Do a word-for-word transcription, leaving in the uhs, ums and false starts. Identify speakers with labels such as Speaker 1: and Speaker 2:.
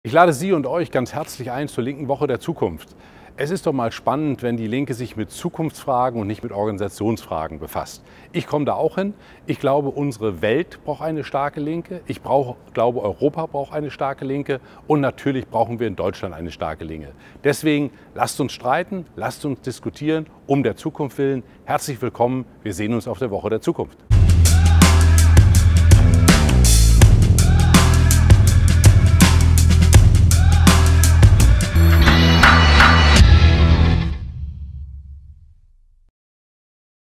Speaker 1: Ich lade Sie und euch ganz herzlich ein zur Linken Woche der Zukunft. Es ist doch mal spannend, wenn die Linke sich mit Zukunftsfragen und nicht mit Organisationsfragen befasst. Ich komme da auch hin. Ich glaube, unsere Welt braucht eine starke Linke. Ich brauche, glaube, Europa braucht eine starke Linke. Und natürlich brauchen wir in Deutschland eine starke Linke. Deswegen lasst uns streiten, lasst uns diskutieren, um der Zukunft willen. Herzlich willkommen. Wir sehen uns auf der Woche der Zukunft.